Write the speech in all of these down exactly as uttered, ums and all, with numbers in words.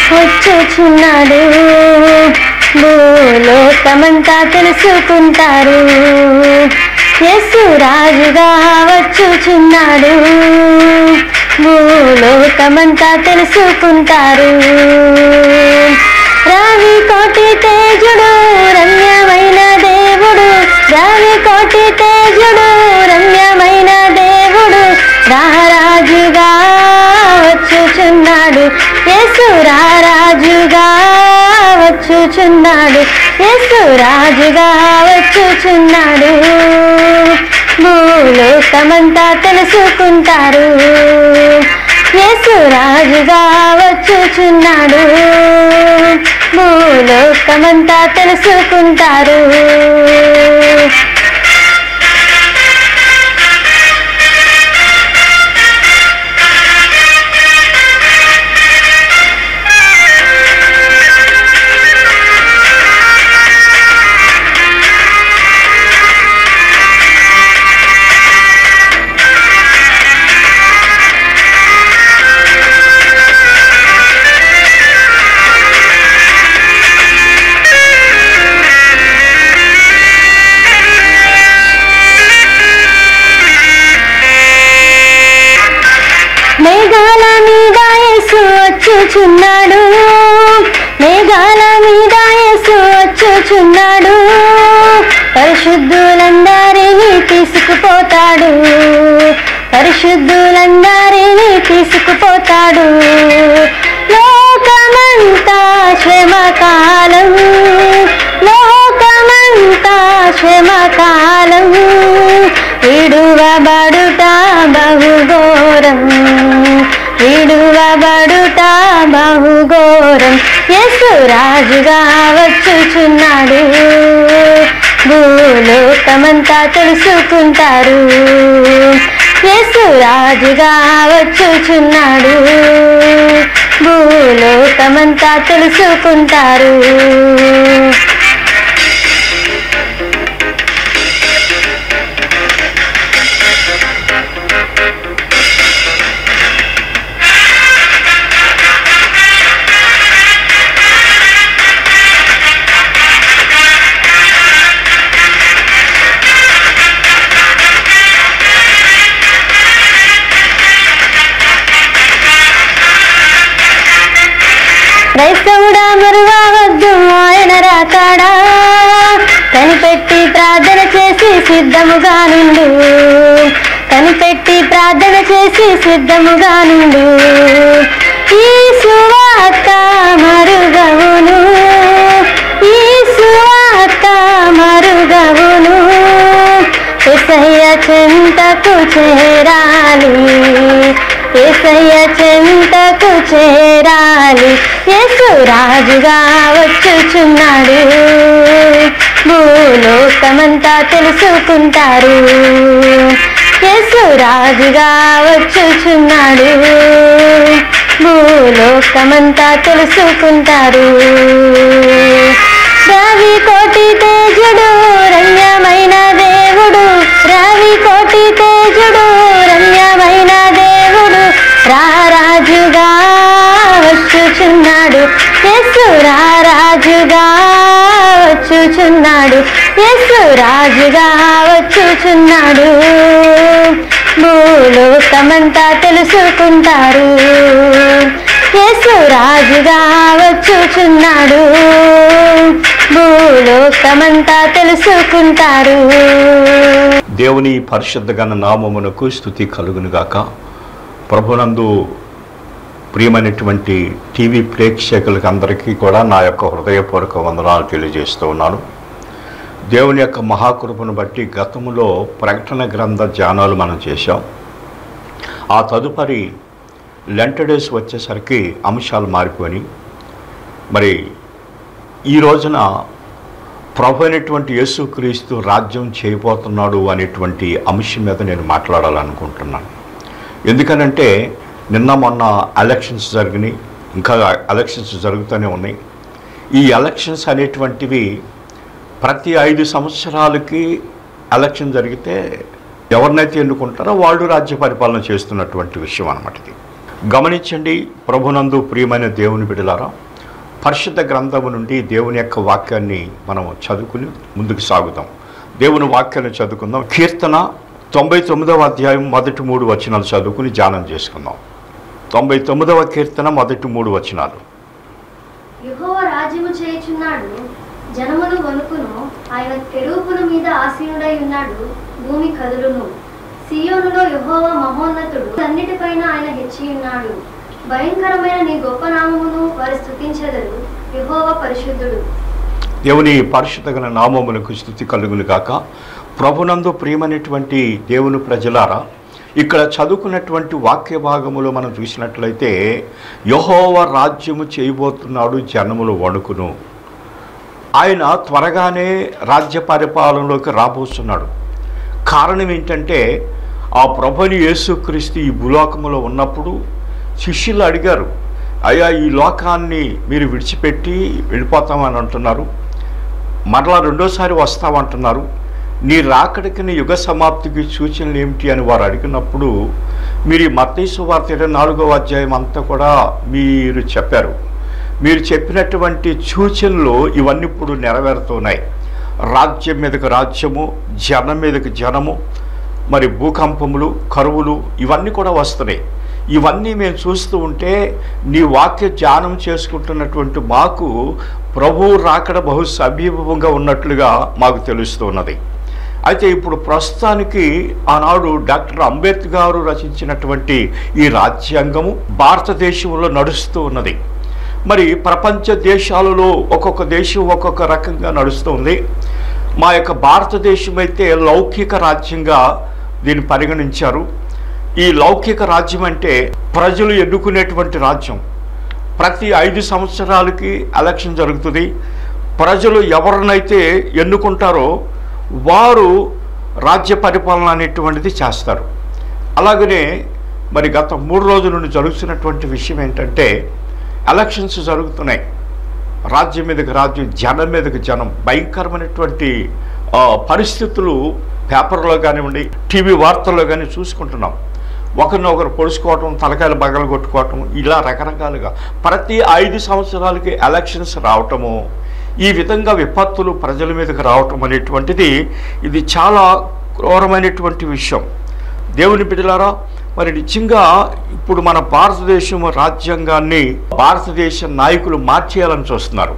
వచ్చుచున్నాడు, భూలోకమంతా తెలుసుకుంటారు. యేసు రాజుగా వచ్చుచున్నాడు, భూలోకమంతా తెలుసుకుంటారు. రావి కోటి తేజుడు రమ్యమైన దేవుడు, రావి కోటి తేజుడు రమ్యమైన దేవుడు, రారాజుగా వచ్చుచున్నాడు, యేసు రారాజుగా వచ్చుచున్నాడు, యేసు రాజుగా వచ్చుచున్నాడు. భూలోకమంతా తెలుసుకుంటారు, యేసు రాజుగా వచ్చుచున్నాడు, భూలోకమంతా తెలుసుకుంటారు. మేఘాల మీద యేసు వచ్చుచున్నాడు, మేఘాల మీద యేసు వచ్చుచున్నాడు, పరిశుద్ధులందరినీ తీసుకుపోతాడు, పరిశుద్ధులందరినీ తీసుకుపోతాడు. లోకమంతా శ్రమకాలం, లోకమంతా శ్రమకాలం, విడువబడుట బహుఘోరం, విడువబడుట బహుఘోరం. యేసు రాజుగా వచ్చుచున్నాడు, భూలోకమంతా తెలుసుకుంటారు. యేసు రాజుగా వచ్చుచున్నాడు, భూలోకమంతా తెలుసుకుంటారు. క్రైస్తవుడా మరువవద్దు ఆయన రాకాడా, కనిపెట్టి ప్రార్థన చేసి సిద్ధముగా నుండు, కనిపెట్టి ప్రార్థన చేసి సిద్ధముగా నుండు. ఈ సువార్త మరుగవును, ఈ సువార్త మరుగవును, యేసయ్య చెంతకు చేరాలి, యేసయ్య చెంతకు చేరాలి. యేసు రాజుగా వచ్చుచున్నాడు, భూలోకమంతా తెలుసుకుంటారు. యేసు రాజుగా వచ్చుచున్నాడు, భూలోకమంతా తెలుసుకుంటారు. రావి కోటి తేజుడు రమ్యమైన దేవుడు, రావి కోటి తేజుడు రమ్యమైన దేవుడు, రారాజుగా వచ్చుచున్నాడు, యేసు రారాజుగా వచ్చుచున్నాడు, యేసు రాజుగా వచ్చుచున్నాడు. భూలోకమంతా తెలుసుకుంటారు, యేసు రాజుగా వచ్చుచున్నాడు, భూలోకమంతా తెలుసుకుంటారు. దేవుని పరిశుద్ధ ఘన నామమునకు స్తుతి కలుగునుగాక. ప్రభునందు ప్రియమైనటువంటి టీవీ ప్రేక్షకులకు అందరికీ కూడా నా యొక్క హృదయపూర్వక వందనాలు తెలియజేస్తూ ఉన్నాను. దేవుని యొక్క మహాకృపను బట్టి గతంలో ప్రకటన గ్రంథ ధ్యానాలు మనం చేశాం. ఆ తదుపరి లెంట్ డేస్ వచ్చేసరికి అంశాలు మారిపోయి, మరి ఈ రోజున ప్రభు అయినటువంటి యేసుక్రీస్తు రాజ్యం చేయబోతున్నాడు అనేటువంటి అంశం మీద నేను మాట్లాడాలనుకుంటున్నాను. ఎందుకనంటే నిన్న మొన్న ఎలక్షన్స్ జరిగినాయి, ఇంకా ఎలక్షన్స్ జరుగుతూనే ఉన్నాయి. ఈ ఎలక్షన్స్ అనేటువంటివి ప్రతి ఐదు సంవత్సరాలకి ఎలక్షన్ జరిగితే ఎవరినైతే ఎన్నుకుంటారో వాళ్ళు రాజ్య పరిపాలన చేస్తున్నటువంటి విషయం అన్నమాట ఇది. గమనించండి, ప్రభునందు ప్రియమైన దేవుని బిడ్డలారా, పరిశుద్ధ గ్రంథము నుండి దేవుని యొక్క వాక్యాన్ని మనం చదువుకుని ముందుకు సాగుతాం. దేవుని వాక్యాన్ని చదువుకుందాం. కీర్తన తొంభై తొమ్మిదవ అధ్యాయం మొదటి మూడు వచనాలు చదువుకుని ధ్యానం చేసుకుందాం. తొంభై తొమ్మిదవ కీర్తన మొదటి మూడు వచనాలు. యెహోవా రాజ్యము చేయుచున్నాడు, జనములు వణుకును. ఆయన కెరూబుల మీద ఆసీనుడై ఉన్నాడు, భూమి కదులును. సియోనులో యెహోవా మహోన్నతుడు, అన్నిటిపైన ఆయన హెచ్చి ఉన్నాడు. భయంకరమైన నీ గొప్ప నామమును వారు స్తుతించెదరు. యెహోవా పరిశుద్ధుడు. దేవుని పరిశుద్ధ నామములకు స్తుతి కలుగును గాక. ప్రభునందు ప్రియమైనటువంటి దేవుని ప్రజలారా, ఇక్కడ చదువుకున్నటువంటి వాక్య భాగములో మనం చూసినట్లయితే యెహోవా రాజ్యము చేయబోతున్నాడు, జనములు వణుకును. ఆయన త్వరగానే రాజ్య పరిపాలనలోకి రాబోతున్నాడు. కారణం ఏంటంటే, ఆ ప్రభుని యేసుక్రీస్తు ఈ భూలోకములో ఉన్నప్పుడు శిష్యులు అడిగారు, అయ్యా ఈ లోకాన్ని మీరు విడిచిపెట్టి వెళ్ళిపోతామని అంటున్నారు, మరలా రెండోసారి వస్తామంటున్నారు, నీ రాకడికి నీ యుగ సమాప్తికి సూచనలు ఏమిటి అని వారు అడిగినప్పుడు, మీరు ఈ మత్తయి సువార్త ఇరవై నాలుగవ అధ్యాయం అంతా కూడా మీరు చెప్పారు. మీరు చెప్పినటువంటి సూచనలు ఇవన్నీ ఇప్పుడు నెరవేరుతున్నాయి. రాజ్యం మీదకి రాజ్యము, జనం మీదకి జనము, మరి భూకంపములు, కరువులు ఇవన్నీ కూడా వస్తున్నాయి. ఇవన్నీ మేము చూస్తూ ఉంటే నీ వాక్య ధ్యానం చేసుకుంటున్నటువంటి మాకు ప్రభువు రాకడ బహు సమీపంగా ఉన్నట్లుగా మాకు తెలుస్తున్నది. అయితే ఇప్పుడు ప్రస్తుతానికి ఆనాడు డాక్టర్ అంబేద్కర్ గారు రచించినటువంటి ఈ రాజ్యాంగము భారతదేశంలో నడుస్తూ ఉన్నది. మరి ప్రపంచ దేశాలలో ఒక్కొక్క దేశం ఒక్కొక్క రకంగా నడుస్తుంది. మా యొక్క భారతదేశం అయితే లౌకిక రాజ్యంగా దీన్ని పరిగణించారు. ఈ లౌకిక రాజ్యం అంటే ప్రజలు ఎన్నుకునేటువంటి రాజ్యం. ప్రతి ఐదు సంవత్సరాలకి ఎలక్షన్ జరుగుతుంది. ప్రజలు ఎవరినైతే ఎన్నుకుంటారో వారు రాజ్య పరిపాలన అనేటువంటిది చేస్తారు. అలాగనే మరి గత మూడు రోజుల నుండి జరుగుతున్నటువంటి విషయం ఏంటంటే, ఎలక్షన్స్ జరుగుతున్నాయి. రాజ్యం మీదకి రాజ్యం, జనం మీదకి జనం, భయంకరమైనటువంటి పరిస్థితులు పేపర్లో కానివ్వండి, టీవీ వార్తల్లో కానీ చూసుకుంటున్నాం. ఒకరినొకరు పొడుచుకోవటం, తలకాయలు బగలు కొట్టుకోవటం, ఇలా రకరకాలుగా ప్రతి ఐదు సంవత్సరాలకి ఎలక్షన్స్ రావటము, ఈ విధంగా విపత్తులు ప్రజల మీదకి రావటం అనేటువంటిది ఇది చాలా క్రూరమైనటువంటి విషయం. దేవుని బిడ్డలారా, మరి నిజంగా ఇప్పుడు మన భారతదేశం రాజ్యాంగాన్ని భారతదేశ నాయకులు మార్చేయాలని చూస్తున్నారు.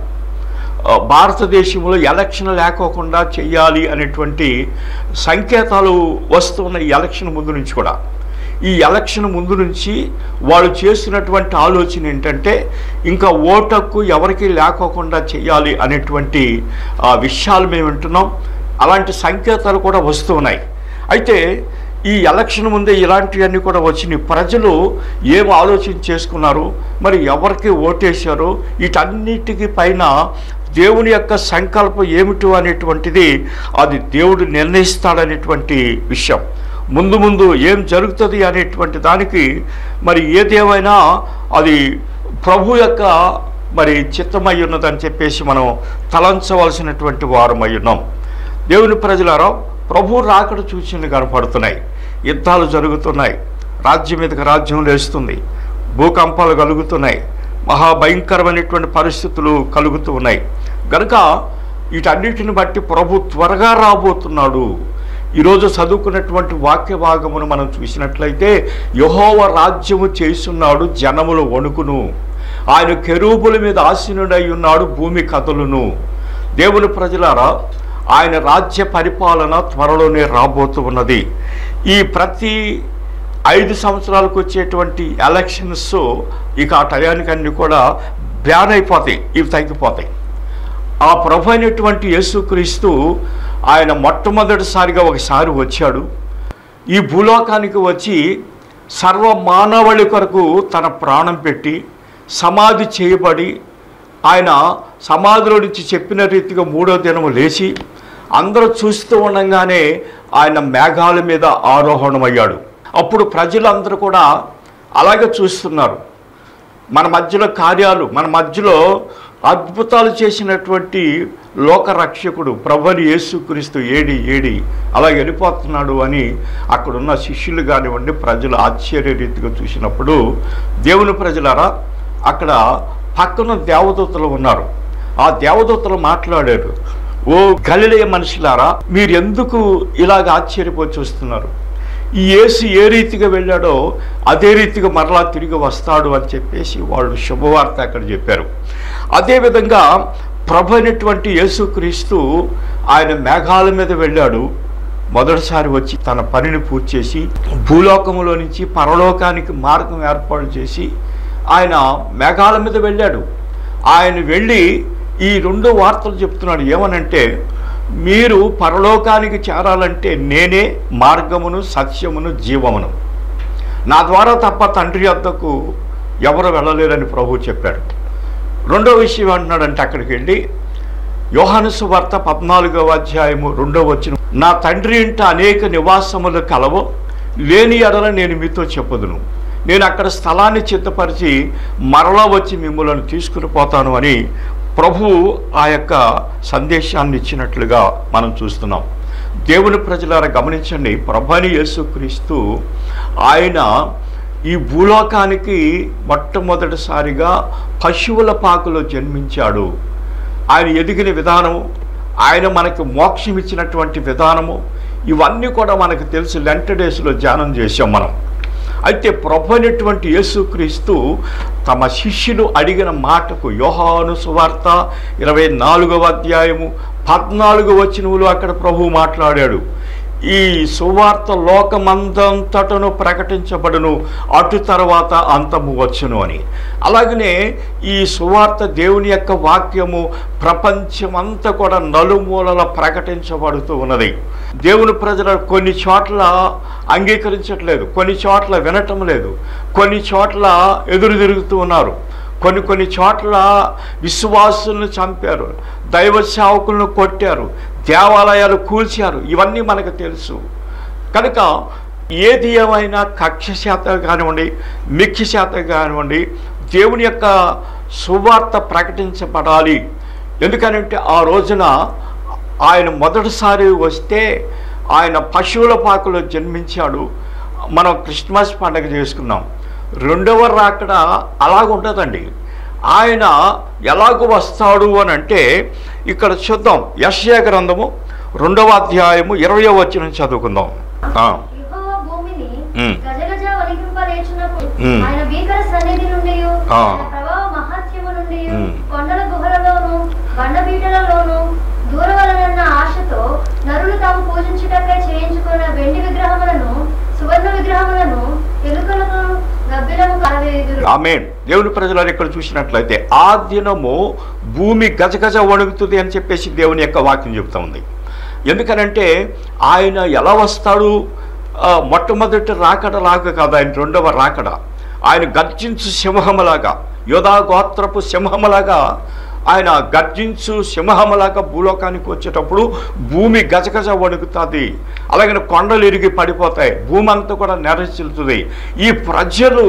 భారతదేశంలో ఎలక్షన్ లేకోకుండా చేయాలి అనేటువంటి సంకేతాలు వస్తున్న ఈ ఎలక్షన్ ముందు నుంచి కూడా. ఈ ఎలక్షన్ ముందు నుంచి వాళ్ళు చేస్తున్నటువంటి ఆలోచన ఏంటంటే, ఇంకా ఓటు హక్కు ఎవరికి లేకోకుండా చేయాలి అనేటువంటి విషయాలు మేము వింటున్నాం. అలాంటి సంకేతాలు కూడా వస్తూ ఉన్నాయి. అయితే ఈ ఎలక్షన్ ముందే ఇలాంటివన్నీ కూడా వచ్చినాయి. ప్రజలు ఏం ఆలోచన చేసుకున్నారు, మరి ఎవరికి ఓటేశారు, వీటన్నిటికీ పైన దేవుని యొక్క సంకల్పం ఏమిటో అనేటువంటిది అది దేవుడు నిర్ణయిస్తాడనేటువంటి విషయం. ముందు ముందు ఏం జరుగుతుంది అనేటువంటి దానికి మరి ఏదేమైనా అది ప్రభు యొక్క మరి చిత్తమై ఉన్నదని చెప్పేసి మనం తలంచవలసినటువంటి వారమై ఉన్నాం. దేవుని ప్రజలారా, ప్రభు రాకడ సూచనలు కనపడుతున్నాయి. యుద్ధాలు జరుగుతున్నాయి, రాజ్యం మీదకి రాజ్యం లేస్తుంది, భూకంపాలు కలుగుతున్నాయి, మహాభయంకరమైనటువంటి పరిస్థితులు కలుగుతూ ఉన్నాయి. కనుక వీటన్నిటిని బట్టి ప్రభు త్వరగా రాబోతున్నాడు. ఈరోజు చదువుకున్నటువంటి వాక్య భాగమును మనం చూసినట్లయితే, యెహోవా రాజ్యము చేస్తున్నాడు, జనములు వణుకును. ఆయన కెరూబుల మీద ఆసీనుడై ఉన్నాడు, భూమి కదులును. దేవుని ప్రజలారా, ఆయన రాజ్య పరిపాలన త్వరలోనే రాబోతూ ఉన్నది. ఈ ప్రతి ఐదు సంవత్సరాలకు వచ్చేటువంటి ఎలక్షన్స్ ఇక ఆ టయానికి అన్నీ కూడా బ్యాన్ అయిపోతాయి, ఇవి తగ్గిపోతాయి. ఆ ప్రభు అయినటువంటి యేసుక్రీస్తు ఆయన మొట్టమొదటిసారిగా ఒకసారి వచ్చాడు. ఈ భూలోకానికి వచ్చి సర్వ మానవాళి కొరకు తన ప్రాణం పెట్టి సమాధి చేయబడి, ఆయన సమాధిలో నుంచి చెప్పిన రీతిగా మూడో దినము లేచి అందరూ చూస్తూ ఉండగానే ఆయన మేఘాల మీద ఆరోహణమయ్యాడు. అప్పుడు ప్రజలందరూ కూడా అలాగే చూస్తున్నారు. మన మధ్యలో కార్యాలు, మన మధ్యలో అద్భుతాలు చేసినటువంటి లోకరక్షకుడు ప్రభుని యేసుక్రీస్తు ఏడి ఏడి అలా వెళ్ళిపోతున్నాడు అని అక్కడున్న శిష్యులు కానివ్వండి ప్రజలు ఆశ్చర్య రీతిగా చూసినప్పుడు, దేవుని ప్రజలారా అక్కడ పక్కన దేవదూతలు ఉన్నారు. ఆ దేవదూతలు మాట్లాడారు, ఓ గలిలయ మనుషులారా, మీరు ఎందుకు ఇలాగ ఆశ్చర్యపోయి చూస్తున్నారు? ఈ యేసు ఏ రీతిగా వెళ్ళాడో అదే రీతిగా మరలా తిరిగి వస్తాడు అని చెప్పేసి వాళ్ళు శుభవార్త అక్కడ చెప్పారు. అదేవిధంగా ప్రభు అయినటువంటి యేసుక్రీస్తు ఆయన మేఘాల మీద వెళ్ళాడు. మొదటిసారి వచ్చి తన పనిని పూర్తి చేసి భూలోకంలో నుంచి పరలోకానికి మార్గం ఏర్పాటు చేసి ఆయన మేఘాల మీద వెళ్ళాడు. ఆయన వెళ్ళి ఈ రెండు వార్తలు చెప్తున్నాడు. ఏమనంటే, మీరు పరలోకానికి చేరాలంటే నేనే మార్గమును సత్యమును జీవమును, నా ద్వారా తప్ప తండ్రి వద్దకు ఎవరు వెళ్ళలేరని ప్రభు చెప్పాడు. రెండో విషయం అంటున్నాడంటే, అక్కడికి వెళ్ళి యోహాను సువార్త పద్నాలుగవ అధ్యాయము రెండో వచనం, నా తండ్రి ఇంట అనేక నివాసములు కలవు, లేని ఎడల నేను మీతో చెప్పుదును, నేను అక్కడ స్థలాన్ని చిత్తపరిచి మరలా వచ్చి మిమ్మల్ని తీసుకుని పోతాను అని ప్రభువు ఆ యొక్క సందేశాన్ని ఇచ్చినట్లుగా మనం చూస్తున్నాం. దేవుని ప్రజలారా గమనించండి, ప్రభువైన యేసుక్రీస్తు ఆయన ఈ భూలోకానికి మొట్టమొదటిసారిగా పశువుల పాకలో జన్మించాడు. ఆయన ఎదిగిన విధానము, ఆయన మనకు మోక్షం ఇచ్చినటువంటి విధానము, ఇవన్నీ కూడా మనకు తెలుసు. లెంట్ డేస్లో ధ్యానం చేశాం మనం. అయితే ప్రభు అయినటువంటి యేసుక్రీస్తు తమ శిష్యులు అడిగిన మాటకు యోహాను సువార్త ఇరవై నాలుగవ అధ్యాయము పద్నాలుగు వచనములు అక్కడ ప్రభువు మాట్లాడాడు. ఈ సువార్త లోకమందంతటను ప్రకటించబడును, అటు తర్వాత అంతము వచ్చును అని. అలాగనే ఈ సువార్త దేవుని యొక్క వాక్యము ప్రపంచమంతా కూడా నలుమూలల ప్రకటించబడుతూ ఉన్నది. దేవుని ప్రజలు కొన్ని చోట్ల అంగీకరించట్లేదు, కొన్ని చోట్ల వినటం లేదు, కొన్ని చోట్ల ఎదురు తిరుగుతూ ఉన్నారు, కొన్ని కొన్ని చోట్ల విశ్వాసులను చంపారు, దైవ సేవకులను కొట్టారు, దేవాలయాలు కూల్చారు. ఇవన్నీ మనకు తెలుసు. కనుక ఏది ఏమైనా కక్ష శాతం కానివ్వండి, మిక్ష శాతం కానివ్వండి, దేవుని యొక్క సువార్త ప్రకటించబడాలి. ఎందుకనంటే ఆ రోజున ఆయన మొదటిసారి వస్తే ఆయన పశువుల పాకలో జన్మించాడు. మనం క్రిస్మస్ పండుగ చేసుకున్నాం. రెండవ రాకడ అలాగుంటుందండి. ఆయన ఎలాగూ వస్తాడు అని అంటే ఇక్కడ చూద్దాం. యెషయా గ్రంథము రెండవ అధ్యాయము ఇరవయో వచనం చదువుకుందాం. యెహోవా భూమిని గజగజ వణికింపలేచున్నప్పుడు ఆయన భీకర సన్నిధి నుండి, ఆయన ప్రభావ మహత్యము నుండి, కొండల గుహలలోను బండబీటలలోను దూరవలనన్న ఆశతో నరులు తాము పూజించుటకై చేయించుకున్న వెండి విగ్రహములను సువర్ణ విగ్రహములను ఎలుకలను గబ్బిలము కలవేయుదురు. ఆమేన్. దేవుని ప్రజలు ఇక్కడ చూసినట్లయితే ఆ దినము భూమి గజగజ వణుకుతుంది అని చెప్పేసి దేవుని యొక్క వాక్యం చెబుతా ఉంది. ఎందుకనంటే ఆయన ఎలా వస్తాడు? మొట్టమొదటి రాకడ లాగా కాదు, ఆయన రెండవ రాకడ. ఆయన గర్జించు సింహములాగా, యోధా గోత్రపు సింహములాగా ఆయన గర్జించు సింహములాగా భూలోకానికి వచ్చేటప్పుడు భూమి గజగజ వణుకుతుంది. అలాగే కొండలు ఇరిగి పడిపోతాయి, భూమి అంతా కూడా నెరచిల్లుతుంది. ఈ ప్రజలు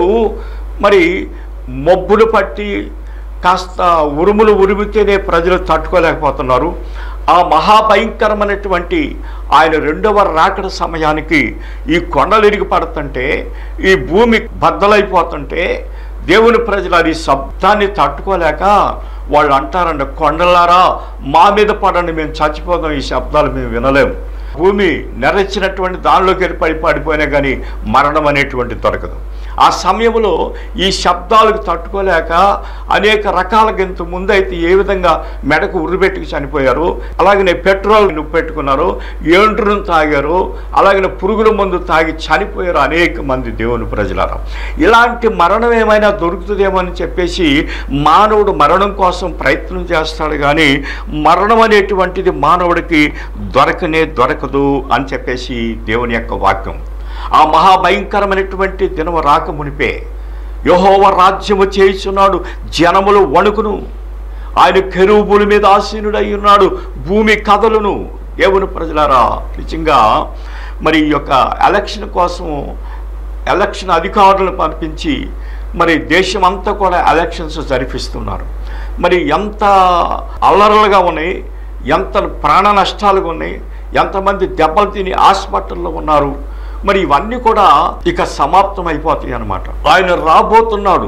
మరి మబ్బులు పట్టి కాస్త ఉరుములు ఉరిమితేనే ప్రజలు తట్టుకోలేకపోతున్నారు. ఆ మహాభయంకరమైనటువంటి ఆయన రెండవ రాకడ సమయానికి ఈ కొండలు ఇరిగి పడుతుంటే, ఈ భూమి బద్దలైపోతుంటే దేవుని ప్రజలు అది శబ్దాన్ని తట్టుకోలేక వాళ్ళు అంటారండి, కొండలారా మా మీద పడండి, మేము చచ్చిపోదాం, ఈ శబ్దాలు మేము వినలేము. భూమి నెరచినటువంటి దానిలోకి వెళ్ళి పడి పడిపోయినా కానీ మరణం అనేటువంటి దొరకదు. ఆ సమయంలో ఈ శబ్దాలకు తట్టుకోలేక అనేక రకాలుగా ఇంత ముందు అయితే ఏ విధంగా మెడకు ఉర్రుబెట్టుకు చనిపోయారు, అలాగనే పెట్రోల్ పెట్టుకున్నారు, ఏండ్రును తాగారు, అలాగనే పురుగుల మందు తాగి చనిపోయారు అనేక మంది దేవుని ప్రజలారా. ఇలాంటి మరణం ఏమైనా దొరుకుతుందేమో అని చెప్పేసి మానవుడు మరణం కోసం ప్రయత్నం చేస్తాడు, కానీ మరణం అనేటువంటిది మానవుడికి దొరకనే దొరకదు అని చెప్పేసి దేవుని యొక్క వాక్యం. ఆ మహాభయంకరమైనటువంటి దినము రాక మునిపే యెహోవా రాజ్యము చేయుచున్నాడు, జనములు వణుకును, ఆయన కెరూబుల మీద ఆసీనుడై ఉన్నాడు, భూమి కదలును. దేవుని ప్రజలారా, నిజంగా మరి ఈ యొక్క ఎలక్షన్ కోసం ఎలక్షన్ అధికారులను పంపించి మరి దేశం అంతా కూడా ఎలక్షన్స్ జరిపిస్తున్నారు. మరి ఎంత అల్లరలుగా ఉన్నాయి, ఎంత ప్రాణ నష్టాలుగా ఉన్నాయి, ఎంతమంది దెబ్బలు తిని హాస్పిటల్లో ఉన్నారు. మరి ఇవన్నీ కూడా ఇక సమాప్తం అయిపోతాయి అన్నమాట. ఆయన రాబోతున్నాడు.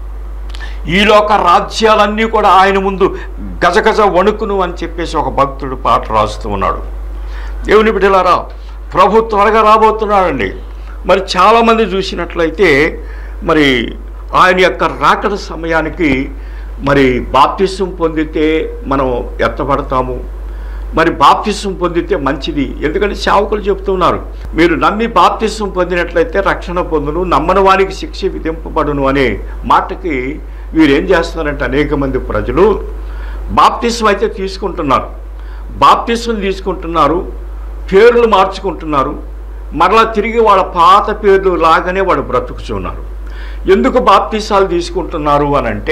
ఈ లోక రాజ్యాలన్నీ కూడా ఆయన ముందు గజగజ వణుకును అని చెప్పేసి ఒక భక్తుడు పాట రాస్తూ ఉన్నాడు. దేవుని బిడ్డలారా, ప్రభు త్వరగా రాబోతున్నాడండి. మరి చాలామంది చూసినట్లయితే మరి ఆయన యొక్క రాకడ సమయానికి మరి బాప్తిసం పొందితే మనం ఎత్తబడతాము, మరి బాప్తిసం పొందితే మంచిది. ఎందుకంటే సేవకులు చెప్తున్నారు, మీరు నమ్మి బాప్తిసం పొందినట్లయితే రక్షణ పొందును, నమ్మని వానికి శిక్ష విధింపబడును అనే మాటకి వీరేం చేస్తున్నారంటే అనేక మంది ప్రజలు బాప్తిసం అయితే తీసుకుంటున్నారు, బాప్తిసం తీసుకుంటున్నారు, పేర్లు మార్చుకుంటున్నారు, మరలా తిరిగి వాళ్ళ పాత పేర్లు లాగానే వాడు బ్రతుకుతున్నారు. ఎందుకు బాప్తిసాలు తీసుకుంటున్నారు అని అంటే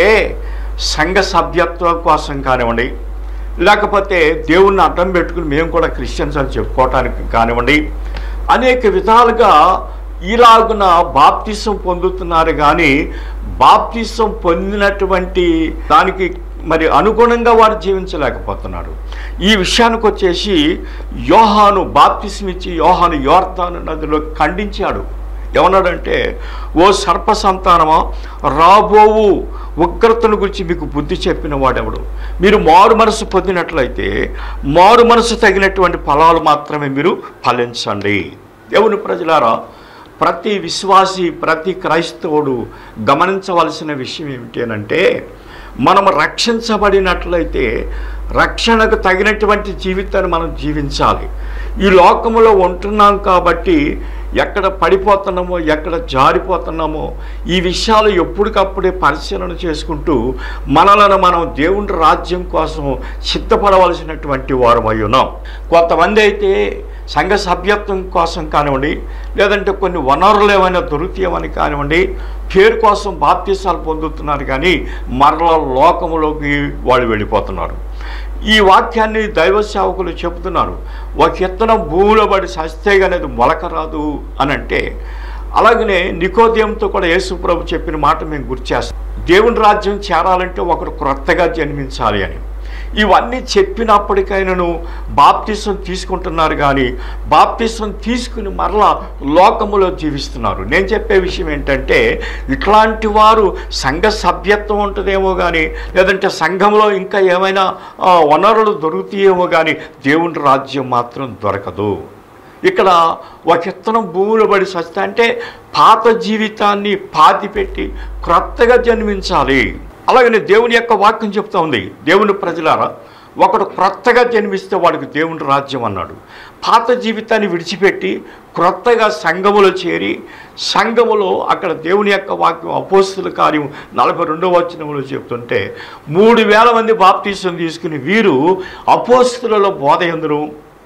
సంఘ సభ్యత్వం కోసం కానివ్వండి, లేకపోతే దేవుణ్ణి అడ్డం పెట్టుకుని మేము కూడా క్రిస్టియన్స్ అని చెప్పుకోవటానికి కానివ్వండి, అనేక విధాలుగా ఇలాగున బాప్తిసం పొందుతున్నారు. కానీ బాప్తిసం పొందినటువంటి దానికి మరి అనుగుణంగా వారు జీవించలేకపోతున్నారు. ఈ విషయానికి వచ్చేసి యోహాను బాప్తిసం ఇచ్చి యోహాను యోర్దాను నదిలో ఖండించాడు. ఏమన్నాడంటే, ఓ సర్ప సంతానమా, రాబోవు ఉగ్రతను గురించి మీకు బుద్ధి చెప్పిన వాడెవడు? మీరు మారు మనసు పొందినట్లయితే మారు మనసు తగినటువంటి ఫలాలు మాత్రమే మీరు ఫలించండి. దేవుని ప్రజలారా, ప్రతి విశ్వాసి, ప్రతి క్రైస్తవుడు గమనించవలసిన విషయం ఏమిటి అనంటే, మనం రక్షించబడినట్లయితే రక్షణకు తగినటువంటి జీవితాన్ని మనం జీవించాలి. ఈ లోకంలో ఉంటున్నాం కాబట్టి ఎక్కడ పడిపోతున్నామో, ఎక్కడ జారిపోతున్నామో ఈ విషయాలు ఎప్పటికప్పుడే పరిశీలన చేసుకుంటూ మనలను మనం దేవుని రాజ్యం కోసం సిద్ధపడవలసినటువంటి వారమై ఉన్నాం. కొంతమంది అయితే సంఘ సభ్యత్వం కోసం కానివ్వండి, లేదంటే కొన్ని వనరులు ఏమైనా దొరుకుతాయమని కానివ్వండి, పేరు కోసం బాప్తిసాలు పొందుతున్నారు. కానీ మరల లోకములోకి వాళ్ళు వెళ్ళిపోతున్నారు. ఈ వాక్యాన్ని దైవ సేవకులు చెబుతున్నారు. ఒక విత్తనం భూమిలో పడి సస్తే అనేది మొలక రాదు అని అంటే, అలాగనే నికోదేముతో కూడా యేసు ప్రభు చెప్పిన మాట మేము గుర్తు చేస్తాం. దేవుని రాజ్యం చేరాలంటే ఒకరు క్రొత్తగా జన్మించాలి అని. ఇవన్నీ చెప్పినప్పటికైనాను బాప్తిసం తీసుకుంటున్నారు, కానీ బాప్తిసం తీసుకుని మరలా లోకములో జీవిస్తున్నారు. నేను చెప్పే విషయం ఏంటంటే, ఇట్లాంటి వారు సంఘ సభ్యత్వం ఉంటుందేమో కానీ, లేదంటే సంఘంలో ఇంకా ఏమైనా వనరులు దొరుకుతాయేమో కానీ దేవుని రాజ్యం మాత్రం దొరకదు. ఇక్కడ ఒక విత్తనం భూమిలో పడి సస్తా అంటే పాత జీవితాన్ని పాతిపెట్టి క్రొత్తగా జన్మించాలి. అలాగనే దేవుని యొక్క వాక్యం చెప్తా ఉంది, దేవుని ప్రజలారా, ఒకడు క్రొత్తగా జన్మిస్తే వాడికి దేవుని రాజ్యం అన్నాడు. పాత జీవితాన్ని విడిచిపెట్టి క్రొత్తగా సంఘములో చేరి, సంఘములో అక్కడ దేవుని యొక్క వాక్యం అపోస్తుల కార్యం నలభై రెండవ వచనంలో చెప్తుంటే మూడు వేల మంది బాప్తిసం తీసుకుని వీరు అపోస్తులలో బోధ యందును,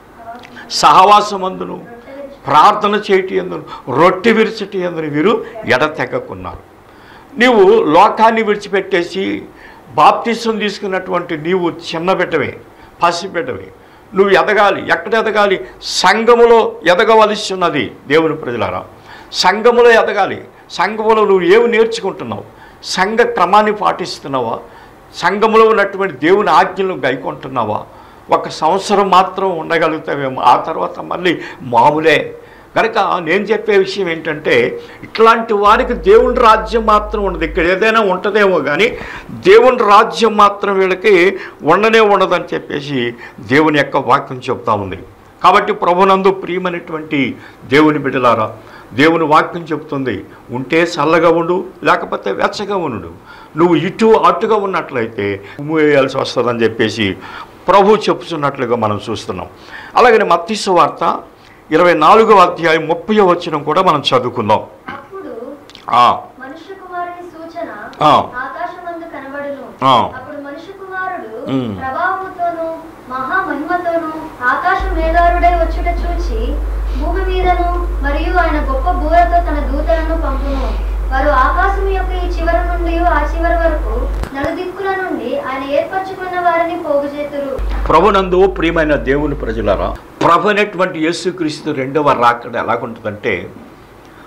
సహవాసమందును, ప్రార్థన చేయటి యందును, రొట్టె విరిచటి యందును వీరు ఎడతెగకున్నారు. నీవు లోకాన్ని విడిచిపెట్టేసి బాప్తిసం తీసుకున్నటువంటి నీవు చిన్న బిడ్డవే, పసి బిడ్డవే. నువ్వు ఎదగాలి. ఎక్కడ ఎదగాలి? సంఘములో ఎదగవలసి ఉన్నది. దేవుని ప్రజలారా, సంఘములో ఎదగాలి. సంఘములో నువ్వు ఏమి నేర్చుకుంటున్నావు? సంఘ క్రమాన్ని పాటిస్తున్నావా? సంఘములో ఉన్నటువంటి దేవుని ఆజ్ఞలను గైకొంటున్నావా? ఒక సంవత్సరం మాత్రం ఉండగలుగుతావేమో, ఆ తర్వాత మళ్ళీ మామూలే. కనుక నేను చెప్పే విషయం ఏంటంటే, ఇట్లాంటి వారికి దేవుని రాజ్యం మాత్రం ఉండదు. ఇక్కడ ఏదైనా ఉంటుందేమో కానీ దేవుని రాజ్యం మాత్రం వీళ్ళకి ఉండనే ఉండదని చెప్పేసి దేవుని యొక్క వాక్యం చెప్తా ఉంది. కాబట్టి ప్రభునందు ప్రియమైనటువంటి దేవుని బిడ్డలారా, దేవుని వాక్యం చెప్తుంది, ఉంటే చల్లగా ఉండు, లేకపోతే వెచ్చగా ఉండు. నువ్వు ఇటు అటుగా ఉన్నట్లయితే వేయాల్సి వస్తుందని చెప్పేసి ప్రభు చెప్తున్నట్లుగా మనం చూస్తున్నాం. అలాగనే మత్తయి సువార్త ఇరవై నాలుగవ అధ్యాయం ముప్పై వచనం కూడా మనం చదువుకుందాం. అప్పుడు ఆ మనుష్య కుమారుని సూచన ఆ. ఆకాశమందు కనబడును. ఆ. అప్పుడు మనుష్య కుమారుడు ఉమ్. ప్రభావముతోను మహా మహిమతోను ఆకాశ మేఘారుడై వచ్చుట చూచి భూమి మీదను మరియు ఆయన గొప్ప బూరతో తన దూతలను పంపును. వారు ఆకాశం యొక్క ఈ చివరి నుండి ఆ చివరి వరకు నలుదిక్కుల నుండి ఆయన ఏర్పరచుకున్న వారిని పోగు చేతురు. ప్రభునందు ప్రియమైన దేవుని ప్రజలారా, ప్రభు అనేటువంటి యేసుక్రీస్తు రెండవ రాకడ ఎలాగుంటుందంటే,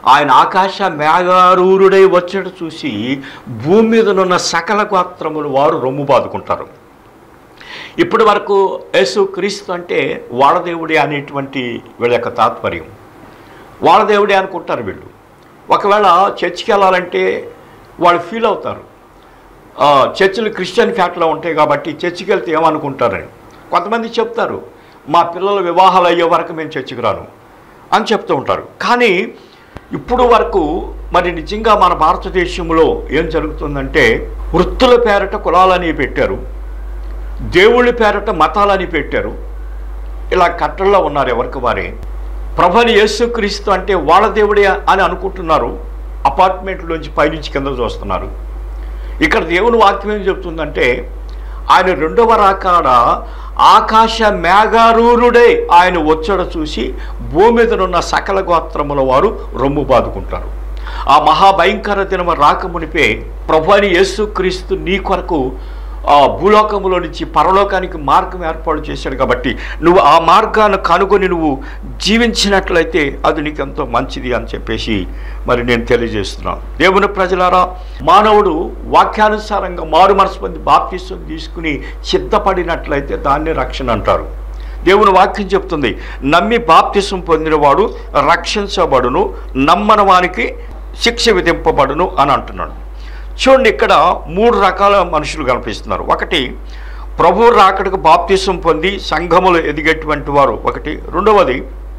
ఆయన ఆకాశ మేఘారూరుడై వచ్చేట చూసి భూమి మీదనున్న సకల గోత్రములు వారు రొమ్ము బాదుకుంటారు. ఇప్పటి వరకు యేసు క్రీస్తు అంటే వాళ్ళ దేవుడే అనేటువంటి వీళ్ళ యొక్క తాత్పర్యం. వాళ్ళ దేవుడే అనుకుంటారు వీళ్ళు. ఒకవేళ చర్చికి వెళ్ళాలంటే వాళ్ళు ఫీల్ అవుతారు, చర్చిలు క్రిస్టియన్ ఫ్యాక్ట్లో ఉంటాయి కాబట్టి చర్చికి వెళ్తే ఏమనుకుంటారని. కొంతమంది చెప్తారు, మా పిల్లల వివాహాలు అయ్యే వరకు మేము చర్చికి రాను అని చెప్తూ ఉంటారు. కానీ ఇప్పుడు వరకు మరి నిజంగా మన భారతదేశంలో ఏం జరుగుతుందంటే, వృత్తుల పేరట కులాలని పెట్టారు, దేవుళ్ళ పేరట మతాలని పెట్టారు. ఇలా కట్టల్లో ఉన్నారు ఎవరికి వారే. ప్రభుని యేసుక్రీస్తు అంటే వాళ్ళ దేవుడే అని అనుకుంటున్నారు. అపార్ట్మెంట్లోంచి పైనుంచి కింద చూస్తున్నారు. ఇక్కడ దేవుని వాక్యం ఏం చెప్తుందంటే, ఆయన రెండవ రాకడ ఆకాశ మేఘారూరుడై ఆయన వచ్చడ చూసి భూమి మీదనున్న సకల గోత్రముల వారు రొమ్ము బాదుకుంటారు. ఆ మహాభయంకర దినము రాకమునిపే ప్రభుని యేసుక్రీస్తు నీ కొరకు ఆ భూలోకములో నుంచి పరలోకానికి మార్గం ఏర్పాటు చేశాడు. కాబట్టి నువ్వు ఆ మార్గాన్ని కనుగొని నువ్వు జీవించినట్లయితే అది నీకు ఎంతో మంచిది అని చెప్పేసి మరి నేను తెలియజేస్తున్నాను. దేవుని ప్రజలారా, మానవుడు వాక్యానుసారంగా మారు మనసు పొంది బాప్తిసం తీసుకుని సిద్ధపడినట్లయితే దాన్ని రక్షణ అంటారు. దేవుని వాక్యం చెప్తుంది, నమ్మి బాప్తిసం పొందినవాడు రక్షించబడును, నమ్మని వానికి శిక్ష విధింపబడును అని అంటున్నాడు. చూడండి, ఇక్కడ మూడు రకాల మనుషులు కనిపిస్తున్నారు. ఒకటి, ప్రభు రాకడకు బాప్తిసం పొంది సంఘములు ఎదిగేటువంటి వారు ఒకటి. రెండవది,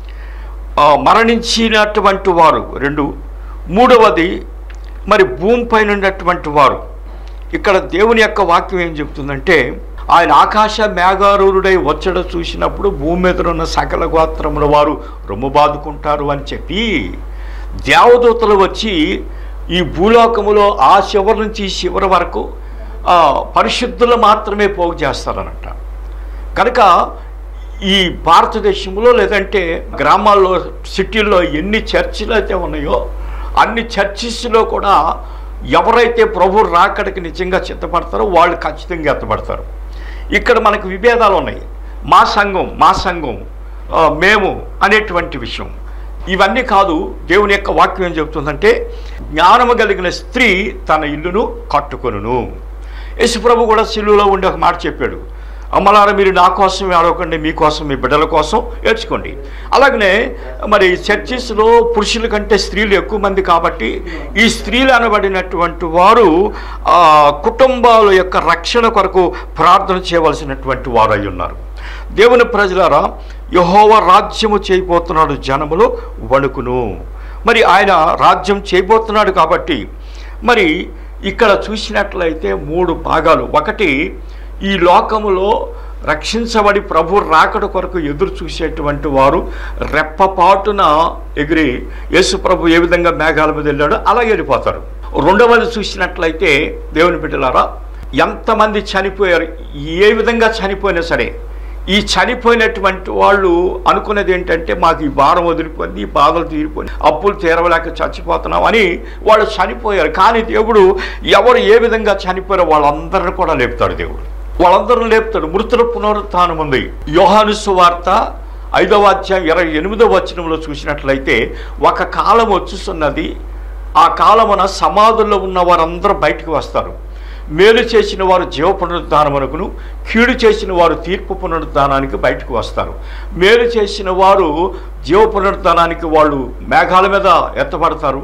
మరణించినటువంటి వారు రెండు. మూడవది, మరి భూమిపైన ఉన్నటువంటి వారు. ఇక్కడ దేవుని యొక్క వాక్యం ఏం చెప్తుందంటే, ఆయన ఆకాశ మేఘారూరుడై వచ్చడ చూసినప్పుడు భూమి మీద ఉన్న సకల గోత్రముల వారు రొమ్ము బాదుకుంటారు అని చెప్పి దేవదూతలు వచ్చి ఈ భూలోకములో ఆ చివరి నుంచి ఈ చివరి వరకు పరిశుద్ధులు మాత్రమే పోగు చేస్తారనట. కనుక ఈ భారతదేశంలో లేదంటే గ్రామాల్లో సిటీల్లో ఎన్ని చర్చిలు అయితే ఉన్నాయో అన్ని చర్చిస్లో కూడా ఎవరైతే ప్రభు రాకడికి నిజంగా చిత్తపడతారో వాళ్ళు ఖచ్చితంగా ఎత్తపడతారు. ఇక్కడ మనకు విభేదాలు ఉన్నాయి. మా సంఘం మా సంఘం మేము అనేటువంటి విషయం ఇవన్నీ కాదు. దేవుని యొక్క వాక్యం ఏం చెబుతుందంటే, జ్ఞానము కలిగిన స్త్రీ తన ఇల్లును కట్టుకొనును. యేసుప్రభు కూడా సిలువలో ఉండి ఒక మాట చెప్పాడు, అమ్మలారా మీరు నా కోసం ఏడవకండి, మీకోసం మీ బిడ్డల కోసం ఏడ్చుకోండి. అలాగనే మరి చర్చిస్లో పురుషుల కంటే స్త్రీలు ఎక్కువ మంది కాబట్టి ఈ స్త్రీలు అనబడినటువంటి వారు కుటుంబాల యొక్క రక్షణ కొరకు ప్రార్థన చేయవలసినటువంటి వారు అయి ఉన్నారు. దేవుని ప్రజలారా, యెహోవా రాజ్యము చేయబోతున్నాడు, జనములు వణుకును. మరి ఆయన రాజ్యం చేయబోతున్నాడు కాబట్టి మరి ఇక్కడ చూసినట్లయితే మూడు భాగాలు. ఒకటి, ఈ లోకములో రక్షించబడి ప్రభు రాకడ కొరకు ఎదురు చూసేటువంటి వారు రెప్పపాటున ఎగిరి యేసు ప్రభు ఏ విధంగా మేఘాల మీద వెళ్ళాడో అలా వెళ్ళిపోతారు. రెండవది చూసినట్లయితే దేవుని బిడ్డలారా, ఎంతమంది చనిపోయారు, ఏ విధంగా చనిపోయినా సరే ఈ చనిపోయినటువంటి వాళ్ళు అనుకున్నది ఏంటంటే, మాకు ఈ భారం వదిలిపోయింది, ఈ బాధలు తీరిపోయింది, అప్పులు తీరవలేక చచ్చిపోతున్నాం అని వాళ్ళు చనిపోయారు. కానీ దేవుడు ఎవరు ఏ విధంగా చనిపోయారో వాళ్ళందరిని కూడా లేపుతాడు. దేవుడు వాళ్ళందరిని లేపుతాడు. మృతుల పునరుత్థానం ఉంది. యోహాను సువార్త ఐదవ అధ్యాయం ఇరవై ఎనిమిదవ వచనంలో చూసినట్లయితే, ఒక కాలం వచ్చుతున్నది, ఆ కాలమున సమాధుల్లో ఉన్న వారందరూ బయటకు వస్తారు. మేలు చేసిన వారు జీవ పునరుద్ధానమునకును, కీడు చేసిన వారు తీర్పు పునరుద్ధానానికి బయటకు వస్తారు. మేలు చేసిన వారు జీవ పునరుద్ధానానికి వాళ్ళు మేఘాల మీద ఎత్తబడతారు.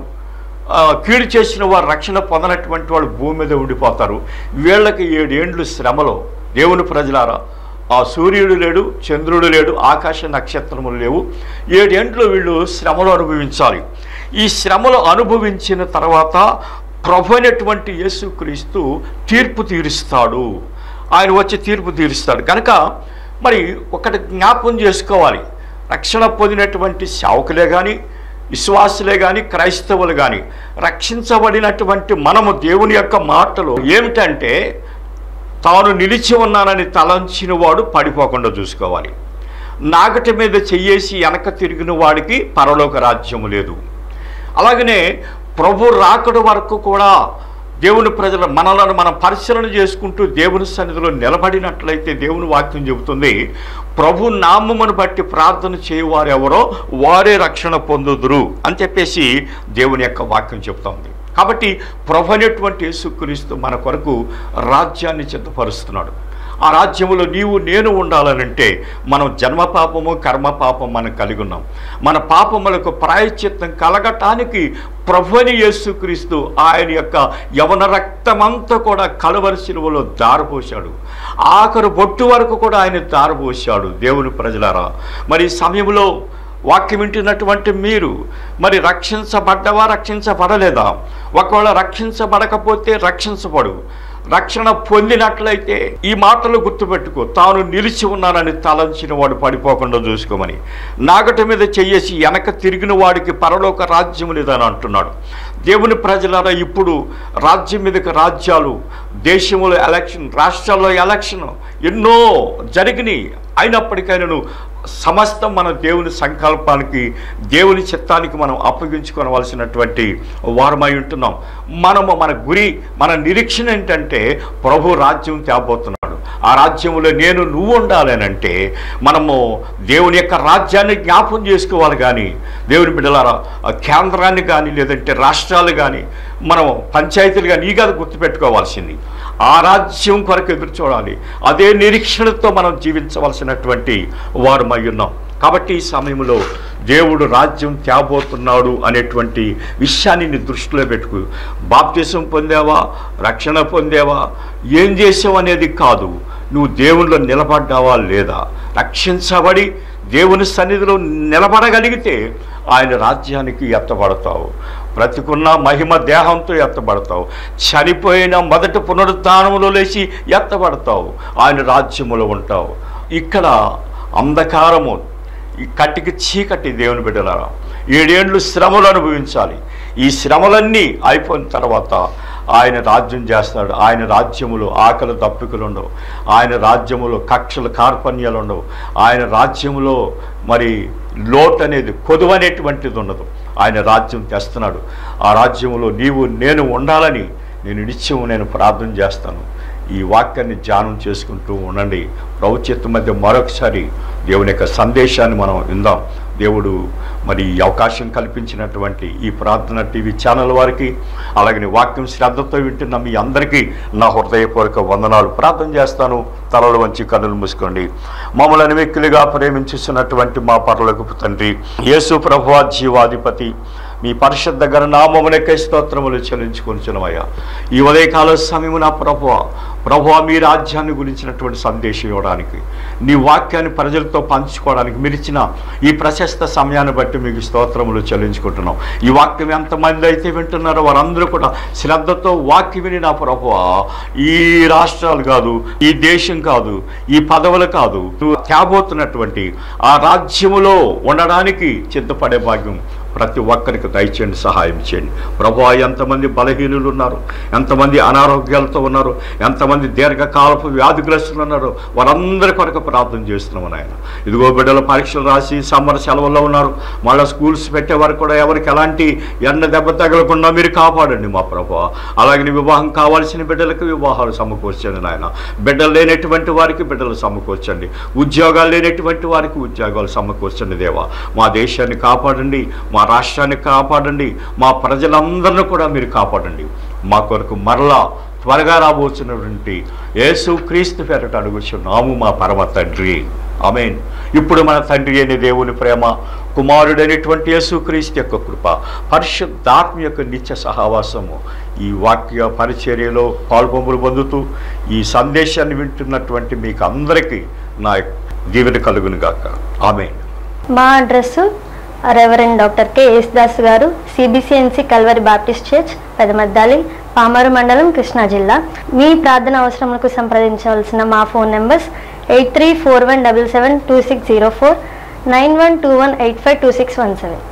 కీడు చేసిన వారు రక్షణ పొందనటువంటి వాళ్ళు భూమి మీద ఉండిపోతారు. వీళ్ళకి ఏడేండ్లు శ్రమలో. దేవుని ప్రజలారా, ఆ సూర్యుడు లేడు, చంద్రుడు లేడు, ఆకాశ నక్షత్రములు లేవు. ఏడేండ్లు వీళ్ళు శ్రమలు అనుభవించాలి. ఈ శ్రమలు అనుభవించిన తర్వాత ప్రభు అయినటువంటి యేసుక్రీస్తు తీర్పు తీరుస్తాడు. ఆయన వచ్చి తీర్పు తీరుస్తాడు. కనుక మరి ఒకటి జ్ఞాపకం చేసుకోవాలి, రక్షణ పొందినటువంటి సేవకులే కానీ, విశ్వాసులే కానీ, క్రైస్తవులు కానీ, రక్షించబడినటువంటి మనము దేవుని యొక్క మాటలు ఏమిటంటే, తాను నిలిచి ఉన్నానని తలంచిన వాడు పడిపోకుండా చూసుకోవాలి. నాగటి మీద చెయ్యేసి వెనక తిరిగిన వాడికి పరలోక రాజ్యము లేదు. అలాగనే ప్రభు రాకడ వరకు కూడా దేవుని ప్రజల మనలను మనం పరిశీలన చేసుకుంటూ దేవుని సన్నిధిలో నిలబడినట్లయితే దేవుని వాక్యం చెబుతుంది, ప్రభు నామమును బట్టి ప్రార్థన చేయవారు ఎవరో వారే రక్షణ పొందుదురు అని చెప్పేసి దేవుని యొక్క వాక్యం చెప్తా ఉంది. కాబట్టి ప్రభు అనేటువంటి యేసుక్రీస్తు మన కొరకు రాజ్యాన్ని సిద్ధపరుస్తున్నాడు. ఆ రాజ్యములో నీవు నేను ఉండాలనంటే మనం జన్మ పాపము కర్మ పాపం మనం కలిగి ఉన్నాం. మన పాపములకు ప్రాయశ్చిత్తం కలగటానికి ప్రభుని యేసుక్రీస్తు ఆయన యొక్క యవన రక్తమంతా కూడా కలువరి శిలువలో దారపోశాడు. ఆఖరు బొట్టు వరకు కూడా ఆయన దారపోశాడు. దేవుని ప్రజలారా, మరి ఈ సమయంలో వాక్యం వింటున్నటువంటి మీరు మరి రక్షించబడ్డవా రక్షించబడలేదా? ఒకవేళ రక్షించబడకపోతే రక్షించబడు. రక్షణ పొందినట్లయితే ఈ మాటలు గుర్తుపెట్టుకో, తాను నిలిచి ఉన్నానని తలంచిన వాడు పడిపోకుండా చూసుకోమని. నాగటి మీద చెయ్యేసి వెనక తిరిగిన వాడికి పరలోక రాజ్యం లేదని అంటున్నాడు. దేవుని ప్రజలారా, ఇప్పుడు రాజ్యం మీదకి రాజ్యాలు, దేశంలో ఎలక్షన్, రాష్ట్రాల్లో ఎలక్షన్ ఎన్నో జరిగినాయి. అయినప్పటికైనా సమస్తం మన దేవుని సంకల్పానికి, దేవుని చిత్తానికి మనం అప్పగించుకోవలసినటువంటి వారమై ఉంటున్నాం. మనము మన గురి, మన నిరీక్షణ ఏంటంటే ప్రభు రాజ్యం తేబోతున్నాడు. ఆ రాజ్యంలో నేను నువ్వు ఉండాలనంటే మనము దేవుని యొక్క రాజ్యాన్ని జ్ఞాపం చేసుకోవాలి. కానీ దేవుని బిడ్డలారా, కేంద్రాన్ని కానీ లేదంటే రాష్ట్రాలు కానీ మనం పంచాయతీలు కానీ ఈ కాదు గుర్తుపెట్టుకోవాల్సింది. ఆ రాజ్యం కొరకు ఎదురు చూడాలి. అదే నిరీక్షణతో మనం జీవించవలసినటువంటి వారమై ఉన్నాం. కాబట్టి ఈ సమయంలో దేవుడు రాజ్యం తేబోతున్నాడు అనేటువంటి విషయాన్ని నీ దృష్టిలో పెట్టుకు. బాప్తిసం పొందావా, రక్షణ పొందావా, ఏం చేసావు అనేది కాదు, నువ్వు దేవునిలో నిలబడ్డావా లేదా. రక్షించబడి దేవుని సన్నిధిలో నిలబడగలిగితే ఆయన రాజ్యానికి ఎత్తబడతావు. బ్రతికున్న మహిమ దేహంతో ఎత్తబడతావు. చనిపోయిన మొదటి పునరుద్ధానంలో లేచి ఎత్తబడతావు. ఆయన రాజ్యములో ఉంటావు. ఇక్కడ అంధకారము, ఈ కట్టికి చీకటి దేవుని బిడ్డలారా, ఏడేండ్లు శ్రమలు అనుభవించాలి. ఈ శ్రమలన్నీ అయిపోయిన తర్వాత ఆయన రాజ్యం చేస్తాడు. ఆయన రాజ్యములో ఆకలి దప్పికలు ఉండవు. ఆయన రాజ్యములో కక్షలు కార్పణ్యాలు ఉండవు. ఆయన రాజ్యములో మరి లోటు అనేది, కొదువు అనేటువంటిది ఉండదు. ఆయన రాజ్యం తెస్తున్నాడు. ఆ రాజ్యములో నీవు నేను ఉండాలని నేను నిత్యం నేను ప్రార్థన చేస్తాను. ఈ వాక్యాన్ని ధ్యానం చేసుకుంటూ ఉండండి. ప్రభు చిత్తం మధ్య మరొకసారి దేవుని యొక్క సందేశాన్ని మనం విందాం. దేవుడు మరి ఈ అవకాశం కల్పించినటువంటి ఈ ప్రార్థన టీవీ ఛానల్ వారికి, అలాగే వాక్యం శ్రద్ధతో వింటున్న మీ అందరికీ నా హృదయపూర్వక వందనాలు. ప్రార్థన చేస్తాను. తలలు వంచి కన్నులు మూసుకోండి. మమ్మల్ని వ్యక్తులుగా ప్రేమించుతున్నటువంటి మా పరలోకపు తండ్రి, యేసు ప్రభువా జీవాధిపతి, మీ పరిశుద్ధ ఘన నామమునకే స్తోత్రములు చెల్లించుకొనిచున్నామయ్యా. ఈ ఉదయకాల సమయము నా ప్రభువా, ప్రభువా మీ రాజ్యాన్ని గురించినటువంటి సందేశం ఇవ్వడానికి, నీ వాక్యాన్ని ప్రజలతో పంచుకోవడానికి మీరు ఇచ్చిన ఈ ప్రశస్త సమయాన్ని బట్టి మీకు స్తోత్రములు చెల్లించుకుంటున్నాం. ఈ వాక్యం ఎంతమంది అయితే వింటున్నారో వారందరూ కూడా శ్రద్ధతో వాక్యం విని నా ప్రభువా, ఈ రాష్ట్రాలు కాదు, ఈ దేశం కాదు, ఈ పదవులు కాదు, నువ్వు తేబోతున్నటువంటి ఆ రాజ్యములో ఉండడానికి సిద్ధపడే భాగ్యం ప్రతి ఒక్కరికి దయచేయండి, సహాయం చేయండి. ప్రభువా, ఎంతమంది బలహీనులు ఉన్నారు, ఎంతమంది అనారోగ్యాలతో ఉన్నారు, ఎంతమంది దీర్ఘకాలపు వ్యాధిగ్రస్తులు ఉన్నారు, వారందరి కొరకు ప్రార్థన చేస్తున్నాము నాయన. ఇదిగో బిడ్డలు పరీక్షలు రాసి సమ్మర్ సెలవుల్లో ఉన్నారు. మళ్ళీ స్కూల్స్ పెట్టే వారు కూడా ఎవరికి ఎలాంటి ఎండ దెబ్బ తగలకుండా మీరు కాపాడండి మా ప్రభువా. అలాగే వివాహం కావాల్సిన బిడ్డలకు వివాహాలు సమకూర్చండి నాయన. బిడ్డలు లేనటువంటి వారికి బిడ్డలు సమకూర్చండి. ఉద్యోగాలు లేనటువంటి వారికి ఉద్యోగాలు సమకూర్చండి దేవా. మా దేశాన్ని కాపాడండి, మా రాష్ట్రాన్ని కాపాడండి, మా ప్రజలందరినీ కూడా మీరు కాపాడండి. మా కొరకు మరలా త్వరగా రాబోతున్నటువంటి యేసు క్రీస్తు పేరట అడుగుచున్నాము మా పరమ తండ్రి, ఆమేన్. ఇప్పుడు మన తండ్రి అయిన దేవుని ప్రేమ, కుమారుడైనటువంటి యేసు క్రీస్తు యొక్క కృప, పరిశుద్ధాత్మ యొక్క నిత్య సహవాసము ఈ వాక్య పరిచర్యలో పాల్పొంపులు పొందుతూ ఈ సందేశాన్ని వింటున్నటువంటి మీకు అందరికీ నా దీవెన కలుగును గాక, ఆమేన్. మా address reverend doctor K Yesudas garu, CBCNC Calvary baptist church, Pedamaddali, Pamarru మండలం, కృష్ణా జిల్లా. మీ ప్రార్థన అవసరములకు సంప్రదించవలసిన మా phone numbers eight three four one double seven two six zero four, nine one two one eight five two six one seven.